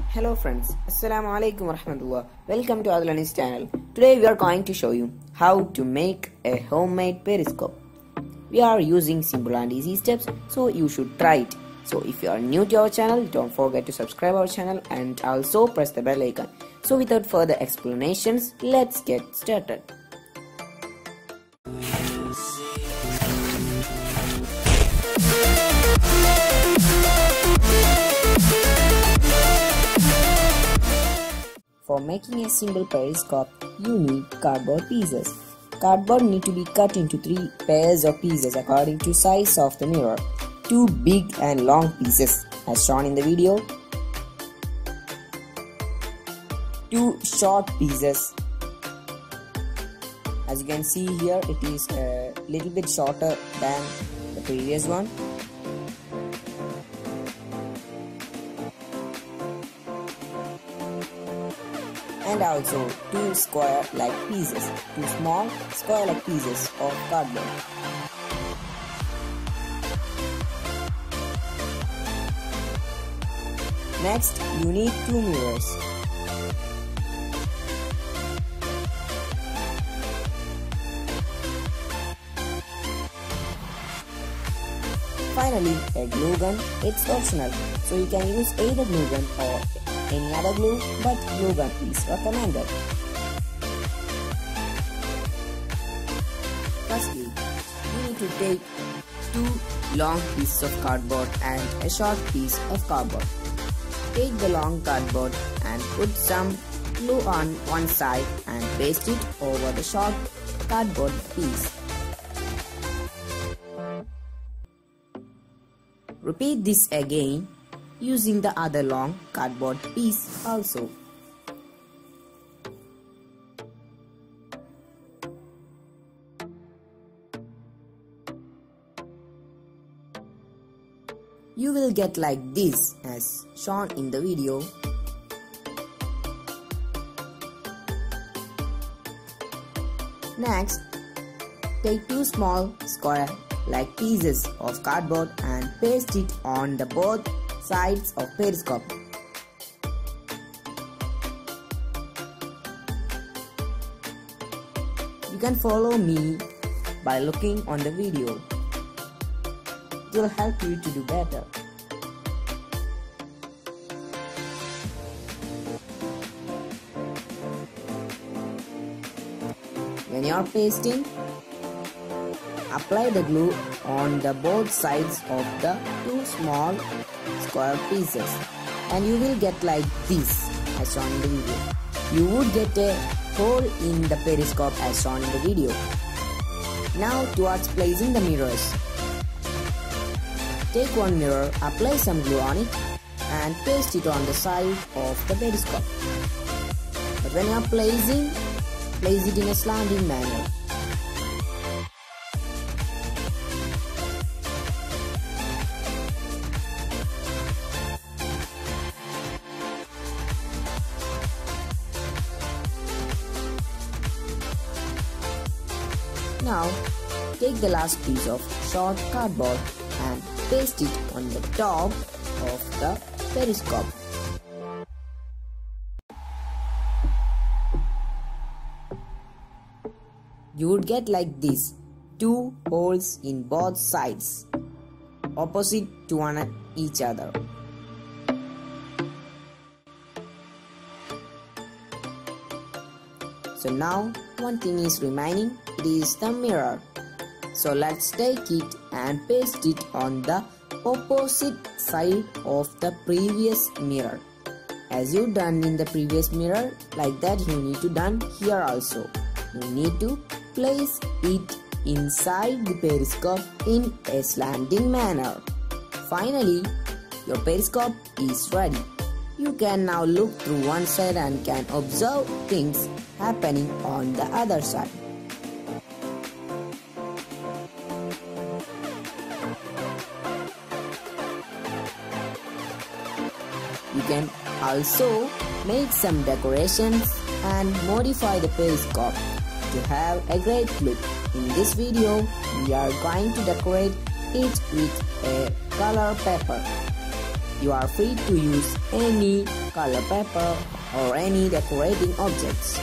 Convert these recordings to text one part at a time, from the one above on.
Hello friends, Assalamu alaikum warahmatullah. Welcome to Adlan's channel. Today we are going to show you how to make a homemade periscope. We are using simple and easy steps, so you should try it. So if you are new to our channel, don't forget to subscribe our channel and also press the bell icon. So without further explanations, let's get started. For making a simple periscope, you need cardboard pieces. Cardboard need to be cut into 3 pairs of pieces according to size of the mirror. 2 big and long pieces as shown in the video. 2 short pieces. As you can see here, it is a little bit shorter than the previous one. And also 2 square-like pieces, 2 small square-like pieces of cardboard. Next, you need 2 mirrors. Finally, a glue gun. It's optional, so you can use either glue gun or any other glue, but glue gun is recommended. Firstly, you need to take 2 long pieces of cardboard and a short piece of cardboard. Take the long cardboard and put some glue on one side and paste it over the short cardboard piece. Repeat this again using the other long cardboard piece also. You will get like this as shown in the video. Next, take 2 small square-like pieces of cardboard and paste it on the both sides of periscope. You can follow me by looking on the video. It will help you to do better. When you are pasting, apply the glue on the both sides of the 2 small square pieces and you will get like this as shown in the video. You would get a hole in the periscope as shown in the video. Now towards placing the mirrors. Take one mirror, apply some glue on it and paste it on the side of the periscope. But when you are placing, place it in a slanting manner. Now, take the last piece of short cardboard and paste it on the top of the periscope. You would get like this, 2 holes in both sides, opposite to one each other. So now one thing is remaining, it is the mirror. So let's take it and paste it on the opposite side of the previous mirror. As you done in the previous mirror, like that you need to done here also. You need to place it inside the periscope in a slanting manner. Finally, your periscope is ready. You can now look through one side and can observe things happening on the other side. You can also make some decorations and modify the periscope to have a great look. In this video, we are going to decorate it with a color paper. You are free to use any color paper or any decorating objects.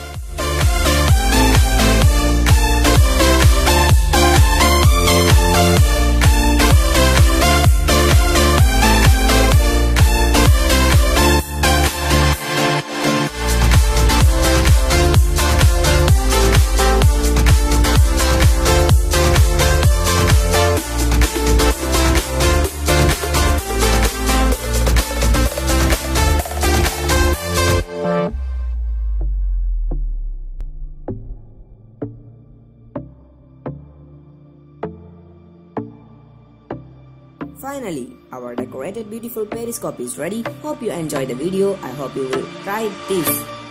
Finally, our decorated beautiful periscope is ready. Hope you enjoyed the video. I hope you will try this.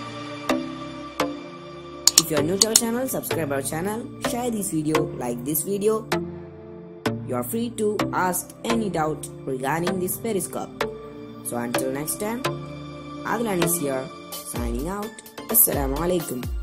If you are new to our channel, subscribe our channel, share this video, like this video. You are free to ask any doubt regarding this periscope. So until next time, Adlan is here, signing out. Assalamu alaikum.